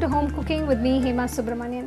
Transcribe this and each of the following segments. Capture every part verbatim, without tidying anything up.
to Home Cooking with me, Hema Subramanian.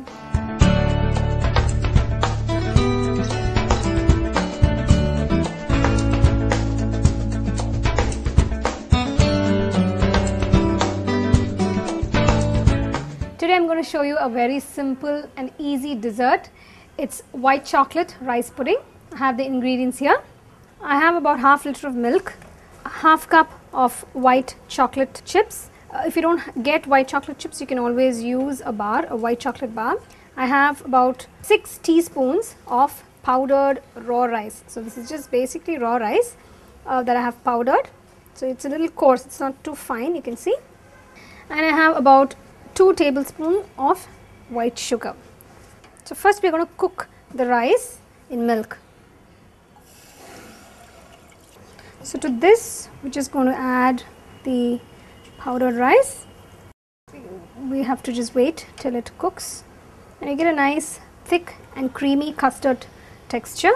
Today I'm going to show you a very simple and easy dessert. It's white chocolate rice pudding. I have the ingredients here. I have about half liter of milk, a half cup of white chocolate chips. Uh, if you don't get white chocolate chips, you can always use a bar, a white chocolate bar. I have about six teaspoons of powdered raw rice. So this is just basically raw rice uh, that I have powdered. So it's a little coarse, it's not too fine, you can see. And I have about two tablespoons of white sugar. So first we are going to cook the rice in milk. So to this we are just going to add the powdered rice. We have to just wait till it cooks and you get a nice thick and creamy custard texture.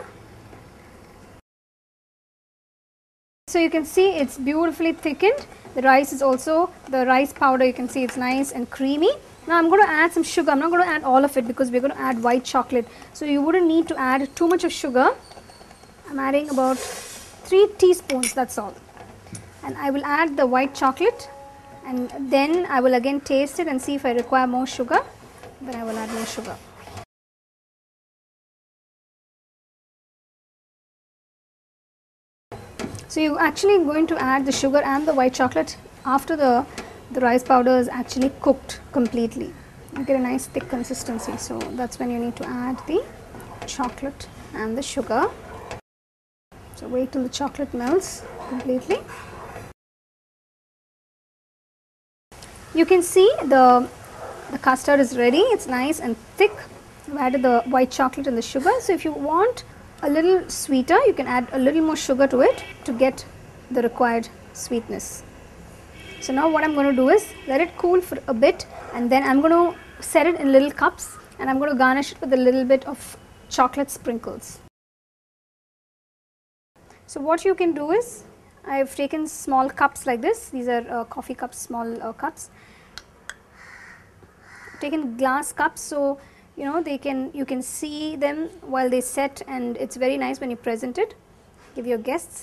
So you can see it's beautifully thickened. The rice is also, the rice powder, you can see it's nice and creamy. Now I'm going to add some sugar. I'm not going to add all of it because we're going to add white chocolate. So you wouldn't need to add too much of sugar. I'm adding about three teaspoons, that's all. And I will add the white chocolate and then I will again taste it and see if I require more sugar. Then I will add more sugar. So you're actually going to add the sugar and the white chocolate after the, the rice powder is actually cooked completely. You get a nice thick consistency. So that's when you need to add the chocolate and the sugar. So wait till the chocolate melts completely. You can see the, the custard is ready. It's nice and thick. I've added the white chocolate and the sugar. So if you want a little sweeter, you can add a little more sugar to it to get the required sweetness. So now what I'm going to do is let it cool for a bit and then I'm going to set it in little cups and I'm going to garnish it with a little bit of chocolate sprinkles. So what you can do is, I've taken small cups like this. These are uh, coffee cups, small uh, cups. I've taken glass cups so you know they can, you can see them while they set and it's very nice when you present it, give your guests.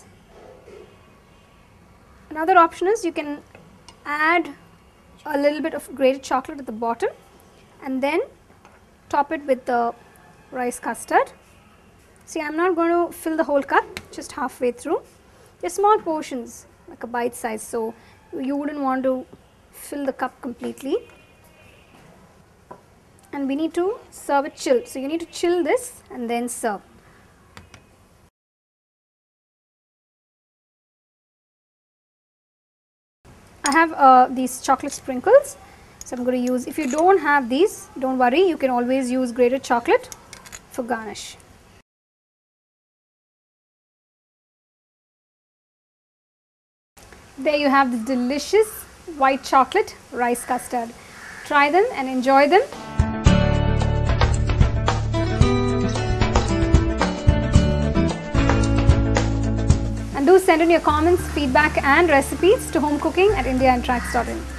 Another option is you can add a little bit of grated chocolate at the bottom and then top it with the rice custard. See, I'm not going to fill the whole cup, just halfway through. They're small portions, like a bite size, so you wouldn't want to fill the cup completely. And we need to serve it chilled. So you need to chill this and then serve. I have uh, these chocolate sprinkles. So I'm going to use, if you don't have these, don't worry, you can always use grated chocolate for garnish. There you have the delicious white chocolate rice custard. Try them and enjoy them. And do send in your comments, feedback and recipes to homecooking at india and tracks dot in.